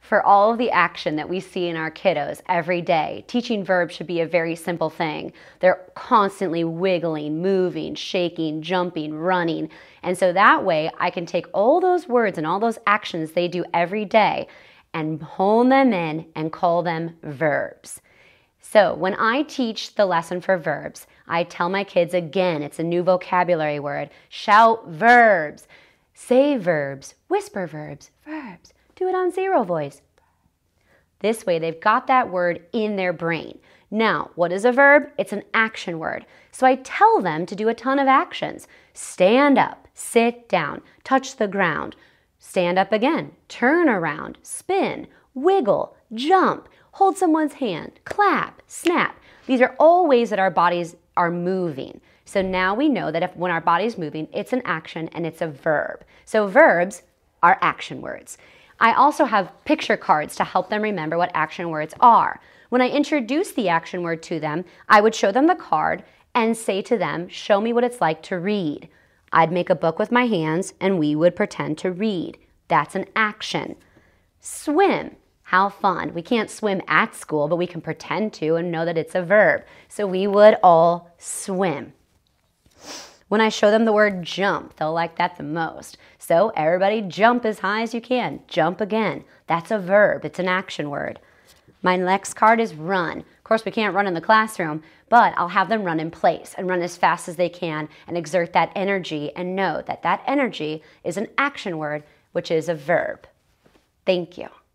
For all of the action that we see in our kiddos every day, teaching verbs should be a very simple thing. They're constantly wiggling, moving, shaking, jumping, running. And so that way I can take all those words and all those actions they do every day and hone them in and call them verbs. So when I teach the lesson for verbs, I tell my kids again, it's a new vocabulary word, shout verbs, say verbs, whisper verbs, verbs. Do it on zero voice. This way they've got that word in their brain. Now, what is a verb? It's an action word. So I tell them to do a ton of actions. Stand up, sit down, touch the ground, stand up again, turn around, spin, wiggle, jump, hold someone's hand, clap, snap. These are all ways that our bodies are moving. So now we know that when our body's moving, it's an action and it's a verb. So verbs are action words. I also have picture cards to help them remember what action words are. When I introduce the action word to them, I would show them the card and say to them, show me what it's like to read. I'd make a book with my hands and we would pretend to read. That's an action. Swim. How fun. We can't swim at school, but we can pretend to and know that it's a verb. So we would all swim. When I show them the word jump, they'll like that the most. So everybody jump as high as you can. Jump again. That's a verb. It's an action word. My next card is run. Of course, we can't run in the classroom, but I'll have them run in place and run as fast as they can and exert that energy and know that that energy is an action word, which is a verb. Thank you.